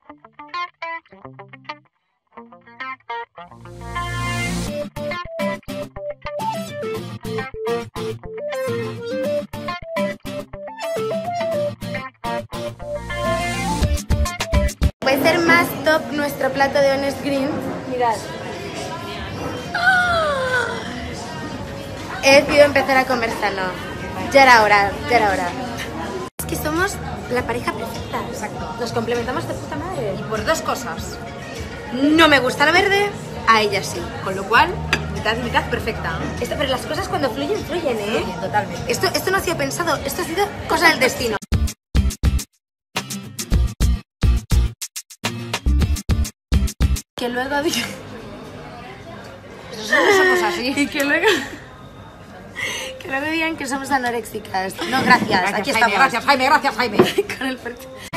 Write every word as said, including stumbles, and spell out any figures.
Puede ser más top nuestro plato de Honest Green. Mirad. He decidido empezar a comer sano. Ya era hora, ya era hora. Es que somos la pareja perfecta. Exacto. Nos complementamos de puta madre. Y por dos cosas. No me gusta la verde, a ella sí. Con lo cual, mitad y mitad perfecta. Esto, pero las cosas cuando fluyen, fluyen, ¿eh? Fluyen, totalmente. Esto, esto no ha sido pensado, esto ha sido cosa del destino. Que luego diga... Somos así. Y que luego... Que luego digan que somos anoréxicas. No, gracias, Gracias, aquí Jaime, estamos. gracias, Jaime, gracias, Jaime. Con el perfil.